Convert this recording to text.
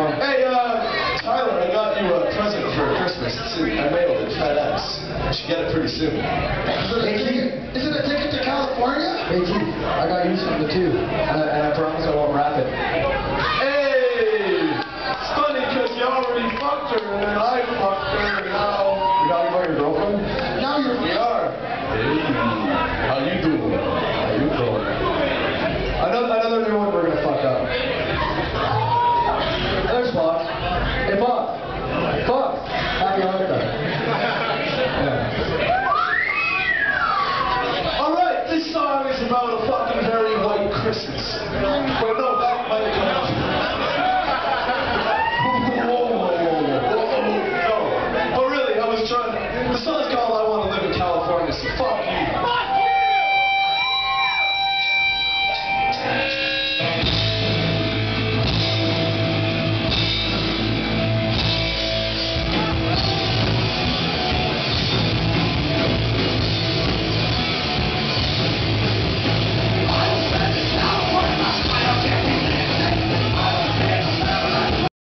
Hey, Tyler, I got you a present for Christmas. I mailed it, FedEx. You should get it pretty soon. Is it a ticket to California? Hey Keith, I got you something too, and I promise I won't wrap it. Hey! It's funny because you already fucked her, and then I fucked her, and now... You talking about your girlfriend? Now you're... We are. Hey, how you doing? How you doing? Another new one we're gonna fuck up. There's Bob. Hey Bob. Bob. Happy Hanukkah. Alright, this song is about a fucking very white Christmas. Well, no,